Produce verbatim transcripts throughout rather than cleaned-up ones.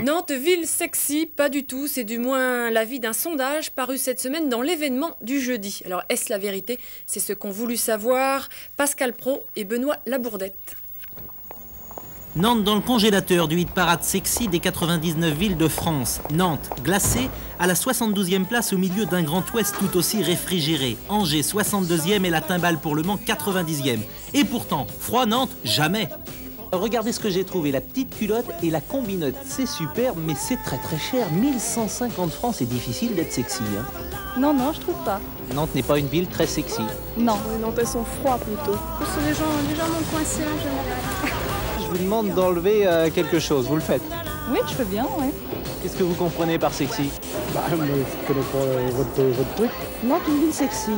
Nantes, ville sexy, pas du tout, c'est du moins l'avis d'un sondage paru cette semaine dans l'événement du jeudi. Alors est-ce la vérité? C'est ce qu'ont voulu savoir Pascal Praud et Benoît Labourdette. Nantes dans le congélateur du hit parade sexy des quatre-vingt-dix-neuf villes de France. Nantes, glacée, à la soixante-douzième place au milieu d'un Grand Ouest tout aussi réfrigéré. Angers, soixante-deuxième et la Timbale pour le Mans, quatre-vingt-dixième. Et pourtant, froid Nantes, jamais. Regardez ce que j'ai trouvé, la petite culotte et la combinote. C'est superbe, mais c'est très très cher. mille cent cinquante francs, c'est difficile d'être sexy. Hein. Non, non, je trouve pas. Nantes n'est pas une ville très sexy. Non. Nantes, elles sont froides plutôt. Parce que les gens, les gens m'ont coincé en général. Je vous demande d'enlever euh, quelque chose, vous le faites? Oui, je veux bien, oui. Qu'est-ce que vous comprenez par sexy? Bah, moi, je connais pas euh, votre, votre truc. Nantes, une ville sexy.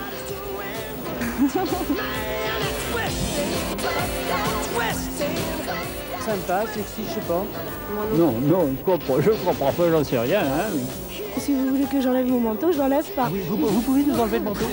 Sympa, sexy, je sais pas. Non, non, je comprends, je comprends pas, j'en sais rien. Hein. Si vous voulez que j'enlève mon manteau, je l'enlève pas. Oui, vous, vous pouvez nous enlever le manteau?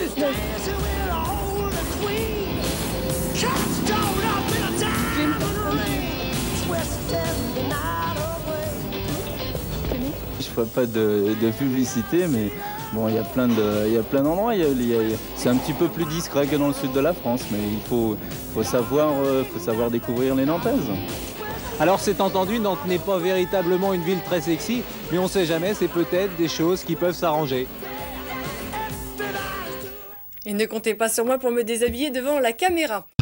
Je ne ferai pas de, de publicité, mais bon, il y a plein de, il y a plein d'endroits. C'est un petit peu plus discret que dans le sud de la France, mais il faut, faut savoir, euh, faut savoir découvrir les Nantaises. Alors c'est entendu, Nantes n'est pas véritablement une ville très sexy, mais on ne sait jamais, c'est peut-être des choses qui peuvent s'arranger. Et ne comptez pas sur moi pour me déshabiller devant la caméra.